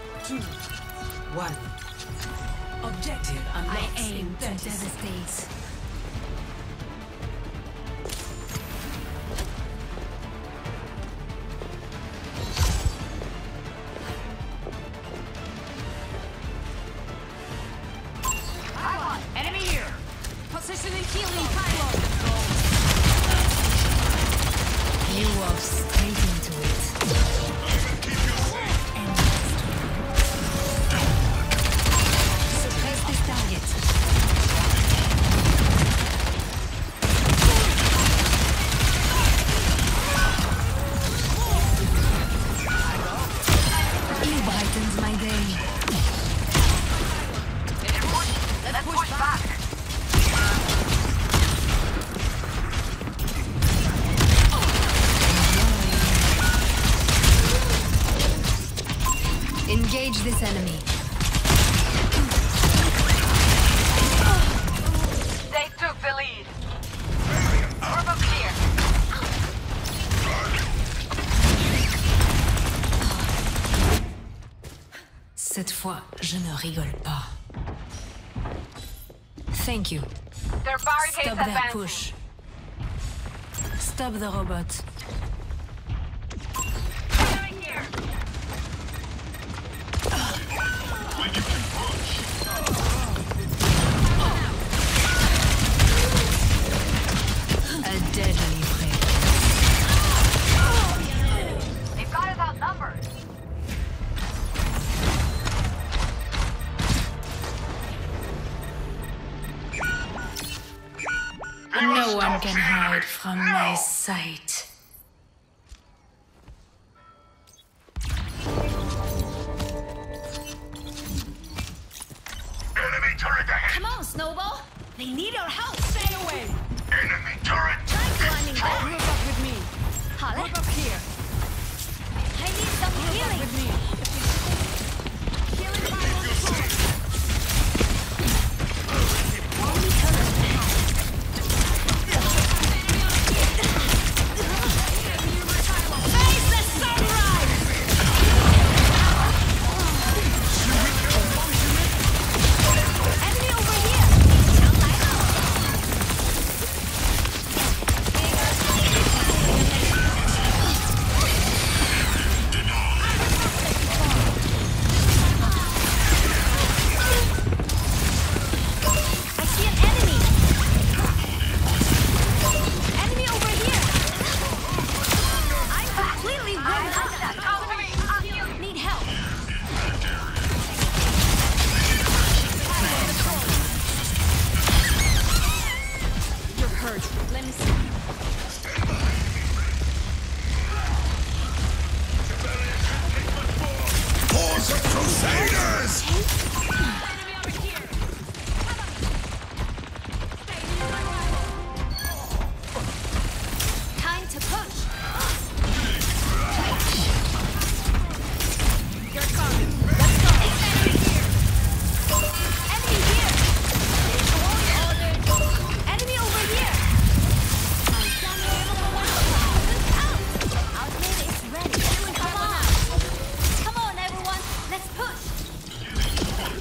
2, 1. Objective unlocks. I aim to devastate. Enemy here! Positioning healing pylon. You walk straight into it. And suppress this target. You brightens my day. Let's push back! Engage this enemy. They took the lead. Turbo clear. Cette fois, je ne rigole pas. Thank you. Their barricades Stop their advancing. push. Stop the robot. Enemy here. A deadly prey. They've got us outnumbered. No one can hide from my sight. Enemy turret ahead! Come on, Snowball. They need our help. Stay away! Enemy turret! Try climbing back. Group up with me. Holla. Group up here. I need some Group up healing. with me. Healing pylon deployed. Only turret ahead. Face the sunrise! Enemy over here! I see an enemy! Enemy over here! I'm completely rigged up! Come to me. I'll heal you. Need help! You're hurt. Let me see. Horse of Crusaders! Time to push! You're coming. Let's go! Enemy here! Enemy over here! Outlet is ready. Come on! Come on, everyone! Let's push!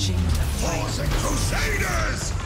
Watching the For fight. the Crusaders!